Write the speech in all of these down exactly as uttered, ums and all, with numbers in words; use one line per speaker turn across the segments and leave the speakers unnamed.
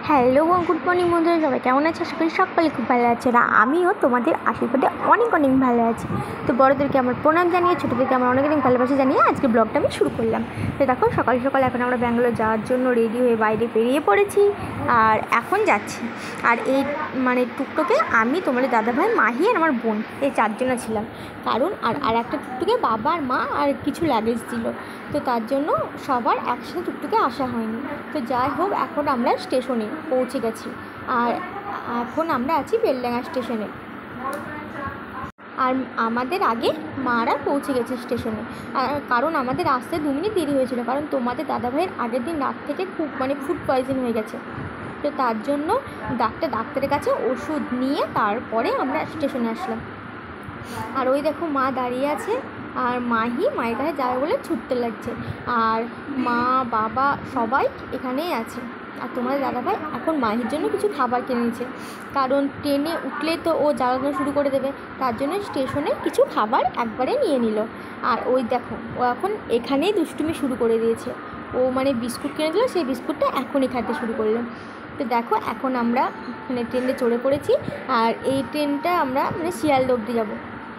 Hello good morning বন্ধুরা, সবাই কেমন আছে? আশা করি সকলে খুব ভালো আছে। আর আমিও তোমাদের আশীর্বাদে অনেক অনেক ভালো আছি। তো বড়োদেরকে আমার প্রণাম জানিয়ে, ছোটোদেরকে আমার অনেক অনেক ভালোবাসা জানিয়ে আজকে ব্লগটা আমি শুরু করলাম। তো দেখো, সকাল সকাল এখন আমরা ব্যাঙ্গালোর যাওয়ার জন্য রেডি হয়ে বাইরে বেরিয়ে পড়েছি আর এখন যাচ্ছি। আর এই মানে টুকটুকে আমি, তোমাদের দাদাভাই, মাহি আর আমার বোন, এই চারজনে ছিলাম। কারণ আর আর একটা টুকটুকে বাবা আর মা আর কিছু লাগেজ ছিল, তো তার জন্য সবার একসাথে টুকটুকে আসা হয়নি। তো যাই হোক, এখন আমরা স্টেশনে পৌঁছে গেছি আর এখন আমরা আছি বেলডাঙ্গা স্টেশনে। আর আমাদের আগে মারা পৌঁছে গেছে স্টেশনে, কারণ আমাদের আসতে দু মিনিট দেরি হয়েছিল, কারণ তোমাদের দাদাভাইয়ের আগের দিন রাত থেকে খুব মানে ফুড পয়জন হয়ে গেছে। তো তার জন্য ডাক্তার ডাক্তারের কাছে ওষুধ নিয়ে তারপরে আমরা স্টেশনে আসলাম। আর ওই দেখো মা দাঁড়িয়ে আছে আর মাহি মায়ের কাছে যাবে বলে ছুটতে লাগছে। আর মা বাবা সবাই এখানেই আছে। আর তোমাদের দাদাভাই এখন মাহির জন্য কিছু খাবার কিনে নিয়েছে, কারণ ট্রেনে উঠলে তো ও জ্বালানো শুরু করে দেবে, তার জন্য স্টেশনে কিছু খাবার একবারে নিয়ে নিল। আর ওই দেখো, ও এখন এখানেই দুষ্টুমি শুরু করে দিয়েছে। ও মানে বিস্কুট কিনে দিল, সেই বিস্কুটটা এখনই খেতে শুরু করলো। তো দেখো, এখন আমরা মানে ট্রেনে চড়ে পড়েছি আর এই ট্রেনটা আমরা মানে শিয়ালদা অবধি যাবো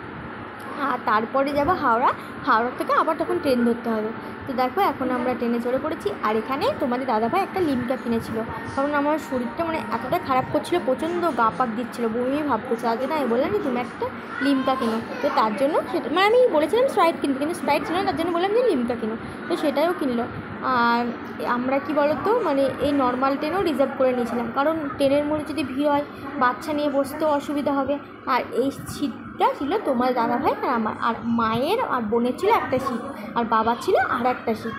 আর তারপরে যাবো হাওড়া। হাওড়া থেকে আবার তখন ট্রেন ধরতে হবে। তো দেখো, এখন আমরা ট্রেনে চড়ে পড়েছি আর এখানে তোমাদের দাদাভাই একটা লিমকা কিনেছিল, কারণ আমার শরীরটা মানে এতটা খারাপ করছিল, প্রচণ্ড গা পাক দিচ্ছিলো, বমি ভাব করছে। আজ না আমি বললাম যে তুমি একটা লিমকা কিনো, তো তার জন্য সেটা মানে আমি বলেছিলাম স্প্রাইট কিনতে, কিন্তু স্প্রাইট ছিল না, তার জন্য বললাম যে লিমকা কিনো, তো সেটাও কিনলো। আর আমরা কি বলতো মানে এই নর্মাল ট্রেনও রিজার্ভ করে নিয়েছিলাম, কারণ ট্রেনের মধ্যে যদি ভিড় হয় বাচ্চা নিয়ে বসতেও অসুবিধা হবে। আর এই সিটটা ছিল তোমার দাদাভাই আর আমার, আর মায়ের আর বোনের ছিল একটা সিট, আর বাবার ছিল আর একটা সিট।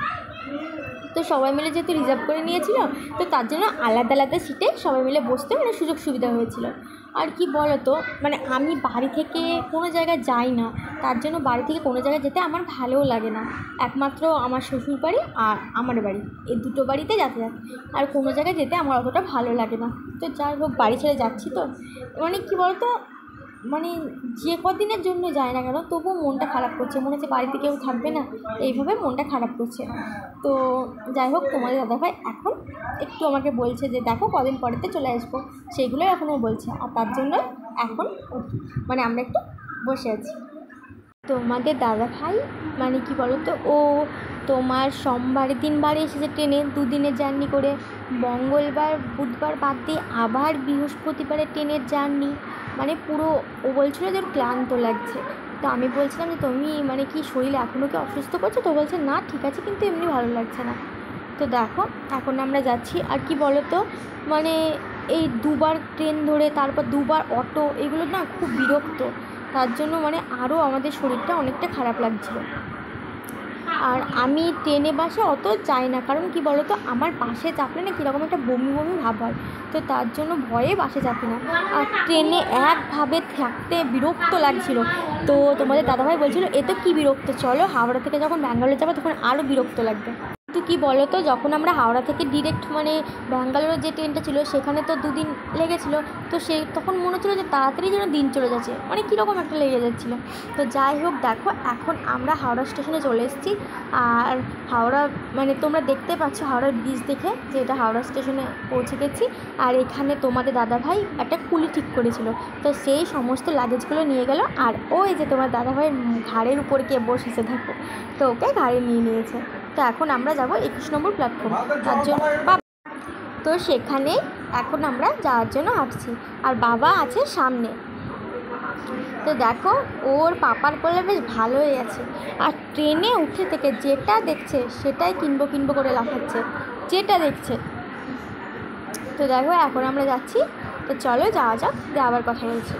তো সবাই মিলে যেহেতু রিজার্ভ করে নিয়েছিল, তো তার জন্য আলাদা আলাদা সিটে সবাই মিলে বসতে মানে সুযোগ সুবিধা হয়েছিল। আর কি বলো তো, মানে আমি বাড়ি থেকে কোনো জায়গায় যাই না, তার জন্য বাড়ি থেকে কোনো জায়গায় যেতে আমার ভালোও লাগে না। একমাত্র আমার শ্বশুর বাড়ি আর আমার বাড়ি, এই দুটো বাড়িতে যাতায়াত, আর কোনো জায়গায় যেতে আমার অতটা ভালো লাগে না। তো যাই হোক, বাড়ি ছেড়ে যাচ্ছি, তো মানে কী বলতো, মানে যে কদিনের জন্য যায় না কেন তবুও মনটা খারাপ করছে, মনে হচ্ছে বাড়িতে কেউ থাকবে না, এইভাবে মনটা খারাপ করছে। তো যাই হোক, তোমাদের দাদাভাই এখন একটু আমাকে বলছে যে দেখো কদিন পরেতে চলে আসবো, সেইগুলোই এখনও বলছে। আর তার জন্য এখন মানে আমরা একটু বসে আছি। তোমাদের দাদাভাই মানে কি বলো তো, ও তোমার সোমবারের দিন বাড়ি এসেছে ট্রেনে, দুদিনের জার্নি করে, মঙ্গলবার বুধবার বাদ দিয়ে আবার বৃহস্পতিবারে ট্রেনের জার্নি, মানে পুরো ও বলছিল যে ওর ক্লান্ত লাগছে। তো আমি বলছিলাম যে তুমি মানে কি শরীর এখনও কি অসুস্থ করছো? তো বলছে না ঠিক আছে, কিন্তু এমনি ভালো লাগছে না। তো দেখো, এখন আমরা যাচ্ছি। আর কি বলো তো, মানে এই দুবার ট্রেন ধরে তারপর দুবার অটো, এগুলো না খুব বিরক্ত, তার জন্য মানে আরও আমাদের শরীরটা অনেকটা খারাপ লাগছিল। আর আমি ট্রেনে বাসে অত যাই না, কারণ কি বলো তো, আমার বাসে চাপলে না কীরকম একটা বমি বমি ভাব হয়, তো তার জন্য ভয়ে বাসে চাপি না। আর ট্রেনে একভাবে থাকতে বিরক্ত লাগছিল। তো তোমাদের দাদাভাই বলছিল এ তো কী বিরক্ত, চলো হাওড়া থেকে যখন ব্যাঙ্গালোর যাবো তখন আরও বিরক্ত লাগবে। কিন্তু কী বলো তো, যখন আমরা হাওড়া থেকে ডিরেক্ট মানে ব্যাঙ্গালোরের যে ট্রেনটা ছিল সেখানে তো দুদিন লেগেছিলো, তো সেই তখন মনে হচ্ছিলো যে তাড়াতাড়ি যেন দিন চলে যাচ্ছে, মানে কীরকম একটা লেগে যাচ্ছিলো। তো যাই হোক, দেখো এখন আমরা হাওড়া স্টেশনে চলে এসেছি। আর হাওড়া মানে তোমরা দেখতে পাচ্ছ হাওড়ার ব্রিজ দেখে যে এটা হাওড়া স্টেশনে পৌঁছে গেছি। আর এখানে তোমাদের দাদাভাই একটা কুলি ঠিক করেছিল, তো সেই সমস্ত লাগেজগুলো নিয়ে গেল। আর ওই যে তোমার দাদাভাইয়ের ঘাড়ের উপর কে বসেছে দেখো, তো ওকে ঘাড়ে নিয়ে নিয়েছে। তো এখন আমরা যাব একুশ নম্বর প্ল্যাটফর্ম, তার জন্য তো সেখানে এখন আমরা যাওয়ার জন্য হাঁটছি আর বাবা আছে সামনে। তো দেখো, ওর পাপার কোলে বেশ ভালোই আছে, আর ট্রেনে উঠে থেকে যেটা দেখছে সেটাই কিনবো কিনবো করে লাফাচ্ছে, যেটা দেখছে। তো দেখো, এখন আমরা যাচ্ছি, তো চলো যাওয়া যাক, দিয়ে আবার কথা বলছি।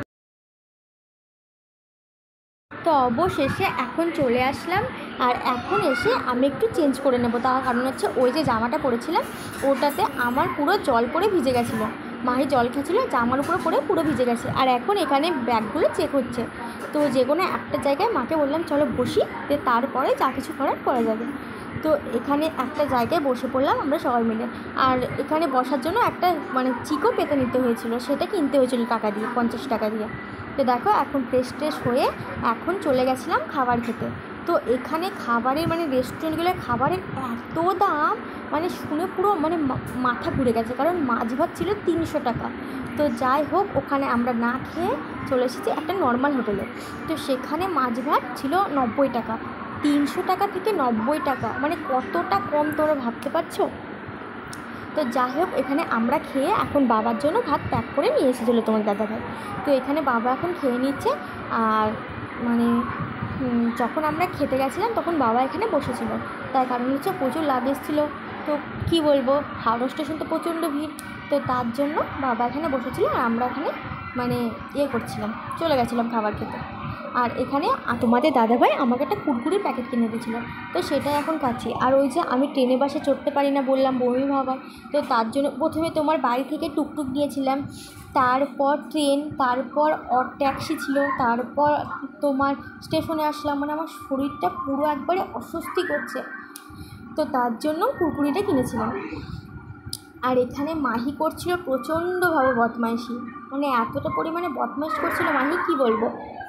তো অবশেষে এখন চলে আসলাম। আর এখন এসে আমি একটু চেঞ্জ করে নেবো, তার কারণ হচ্ছে ওই যে জামাটা পরেছিলাম ওটাতে আমার পুরো জল পড়ে ভিজে গেছিলো, মাহি জল খেয়েছিলো, জামার উপরে পরে পুরো ভিজে গেছে। আর এখন এখানে ব্যাগগুলো চেক হচ্ছে, তো যে কোনো একটা জায়গায় মাকে বললাম চলো বসি, যে তারপরে যা কিছু করার করা যাবে। তো এখানে একটা জায়গায় বসে পড়লাম আমরা সবাই মিলে। আর এখানে বসার জন্য একটা মানে চিকো পেতে নিতে হয়েছিল, সেটা কিনতে হয়েছিল টাকা দিয়ে, পঞ্চাশ টাকা দিয়ে। তো দেখো, এখন ফ্রেশ ট্রেশ হয়ে এখন চলে গেছিলাম খাবার খেতে। তো এখানে খাবারের মানে রেস্টুরেন্টগুলোর খাবারের এত দাম, মানে শুনে পুরো মানে মাথা ঘুরে গেছে, কারণ মাছ ভাত ছিল তিনশো টাকা। তো যাই হোক, ওখানে আমরা না খেয়ে চলে এসেছি একটা নর্মাল হোটেলে। তো সেখানে মাছ ভাত ছিল নব্বই টাকা। তিনশো টাকা থেকে নব্বই টাকা, মানে কতটা কম তোমরা ভাবতে পারছো। তো যাই হোক, এখানে আমরা খেয়ে এখন বাবার জন্য ভাত প্যাক করে নিয়ে এসেছিলো তোমার দাদাভাই। তো এখানে বাবা এখন খেয়ে নিচ্ছে। আর মানে যখন আমরা খেতে গেছিলাম তখন বাবা এখানে বসেছিল, তার কারণ হচ্ছে প্রচুর লাগেজ ছিল। তো কী বলবো, হাওড়া স্টেশন তো প্রচণ্ড ভিড়, তো তার জন্য বাবা এখানে বসেছিল আর আমরা এখানে মানে ইয়ে করছিলাম, চলে গেছিলাম খাবার খেতে। আর এখানে তোমাদের দাদাভাই আমাকে একটা কুরকুরির প্যাকেট কিনে দিয়েছিলো, তো সেটাই এখন খাচ্ছি। আর ওই যে আমি ট্রেনে বাসে চড়তে পারি না বললাম, বমি ভাবার, তো তার জন্য প্রথমে তোমার বাড়ি থেকে টুকটুক দিয়েছিলাম, তারপর ট্রেন, তারপর অট ট্যাক্সি ছিল, তারপর তোমার স্টেশনে আসলাম। মানে আমার শরীরটা পুরো একবারে অস্বস্তি করছে, তো তার জন্য কুরকুরিটা কিনেছিলাম। আর এখানে মাহি করছিল প্রচণ্ডভাবে বদমাইশি, মানে এতটা পরিমাণে বদমাইশ করছিল মাহি, কি বলবো।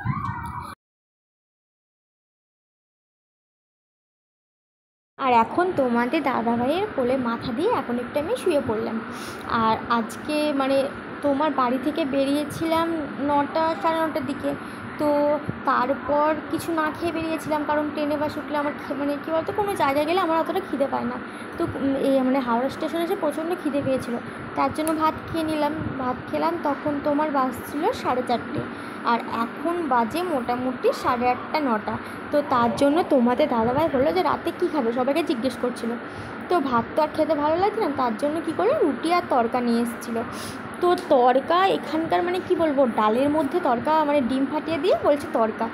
আর এখন তোমাদের দাদাভাইয়ের কোলে মাথা দিয়ে এখন একটু আমি শুয়ে পড়লাম। আর আজকে মানে তোমার বাড়ি থেকে বেরিয়েছিলাম নটা সাড়ে নটার দিকে, তো তারপর কিছু না খেয়ে বেরিয়েছিলাম, কারণ ট্রেনে বাস উঠলে আমার মানে কী বলতো, কোনো জায়গায় গেলে আমার অতটা খিদে পায় না। তো এই মানে হাওড়া স্টেশনে এসে প্রচণ্ড খিদে পেয়েছিলো, তার জন্য ভাত খেয়ে নিলাম। ভাত খেলাম, তখন তোমার বাস ছিল সাড়ে চারটে, আর এখন বাজে মোটামুটি সাড়ে আটটা নটা। তো তার জন্য তোমাদের দাদাভাই বললো যে রাতে কী খাবে, সবাইকে জিজ্ঞেস করছিল। তো ভাত তো আর খেতে ভালো লাগছে না, তার জন্য কী করলো, রুটি আর তড়কা নিয়ে এসেছিলো। তো তড়কা এখানকার মানে কি বলবো, ডালের মধ্যে তড়কা মানে ডিম ফাটিয়ে দিয়ে বলছে তড়কা।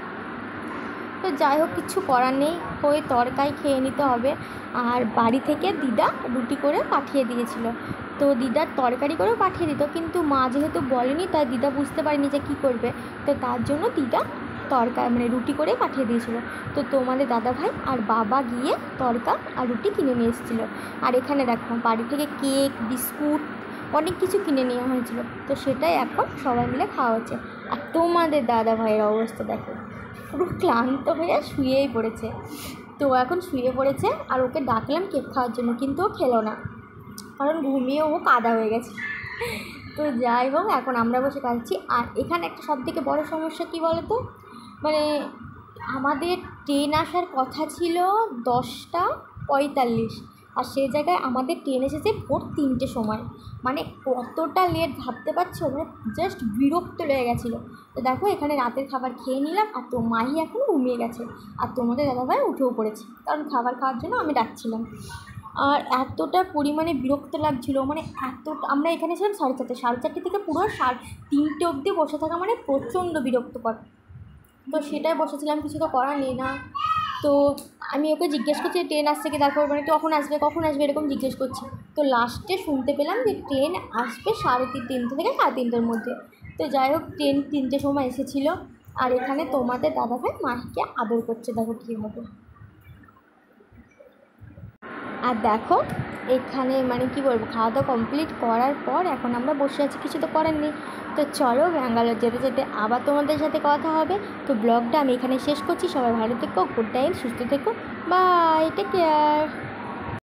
তো যাই হোক, কিছু করার নেই, ওই তড়কাই খেয়ে নিতে হবে। আর বাড়ি থেকে দিদা রুটি করে পাঠিয়ে দিয়েছিল, তো দিদার তরকারি করেও পাঠিয়ে দিত, কিন্তু মা যেহেতু বলেনি তাই দিদা বুঝতে পারেনি যে কী করবে, তো তার জন্য দিদা তড়কা মানে রুটি করে পাঠিয়ে দিয়েছিল। তো তোমাদের দাদাভাই আর বাবা গিয়ে তড়কা আর রুটি কিনে নিয়ে এসেছিলো। আর এখানে দেখো বাড়ি থেকে কেক, বিস্কুট, অনেক কিছু কিনে নেওয়া হয়েছিল, তো সেটাই এখন সবাই মিলে খাওয়া হচ্ছে। আর তোমাদের দাদাভাইয়ের অবস্থা দেখো, পুরো ক্লান্ত হয়ে শুয়েই পড়েছে। তো এখন শুয়ে পড়েছে, আর ওকে ডাকলাম কেক খাওয়ার জন্য, কিন্তু ও খেলো না, কারণ ঘুমিয়ে ও কাদা হয়ে গেছে। তো যাই হোক, এখন আমরা বসে খাচ্ছি। আর এখানে একটা সবথেকে বড় সমস্যা কী বলো তো, মানে আমাদের ট্রেন আসার কথা ছিল দশটা পঁয়তাল্লিশ, আর সেই জায়গায় আমাদের ট্রেন এসেছে ভোর তিনটে সময়। মানে কতটা লেট ভাবতে পারছো, মানে জাস্ট বিরক্ত লেগে গেছিলো। তো দেখো এখানে রাতের খাবার খেয়ে নিলাম, আর তো মাহি এখন ঘুমিয়ে গেছে, আর তোমাদের দাদাভাই উঠেও পড়েছে, কারণ খাবার খাওয়ার জন্য আমি ডাকছিলাম। আর এতটা পরিমাণে বিরক্ত লাগছিলো, মানে এত আমরা এখানে ছিলাম সাড়ে চারটে সাড়ে চারটে থেকে পুরো সাড়ে তিনটে অবধি বসে থাকা মানে প্রচণ্ড বিরক্তকর। তো সেটাই বসেছিলাম, কিছু তো করার নেই না। তো আমি ওকে জিজ্ঞেস করছি ট্রেন আসছে কি, তারপর মানে কখন আসবে কখন আসবে এরকম জিজ্ঞেস করছি। তো লাস্টে শুনতে পেলাম যে ট্রেন আসবে সাড়ে তিন তিনটে থেকে সাড়ে তিনটের মধ্যে। তো যাই হোক, ট্রেন তিনটের সময় এসেছিলো। আর এখানে তোমাদের দাদাভাই মাহিকে আদর করছে, দেখো কীভাবে। আর দেখো এখানে মানে কি বলবো, খাওয়া দাওয়া কমপ্লিট করার পর এখন আমরা বসে আছি, কিছু তো করার নেই। তো চলো ব্যাঙ্গালোর যেতে যেতে আবার তোমাদের সাথে কথা হবে। তো ব্লগটা আমি এখানে শেষ করছি, সবাই ভালো থেকো, গুড নাইট, সুস্থ থেকো, বাই, টেক কেয়ার।